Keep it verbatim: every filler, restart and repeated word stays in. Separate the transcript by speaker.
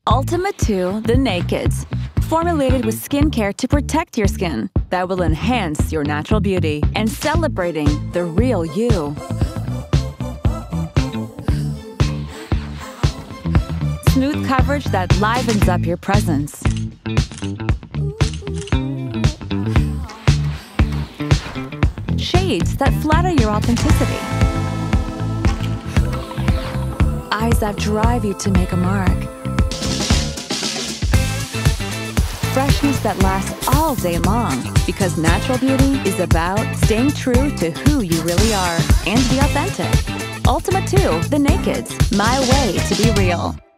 Speaker 1: ULTIMA two The Naked. Formulated with skincare to protect your skin that will enhance your natural beauty and celebrating the real you. Smooth coverage that livens up your presence. Shades that flatter your authenticity. Eyes that drive you to make a mark. Freshness that lasts all day long, because natural beauty is about staying true to who you really are and be authentic. ULTIMA two The Naked. My way to be real.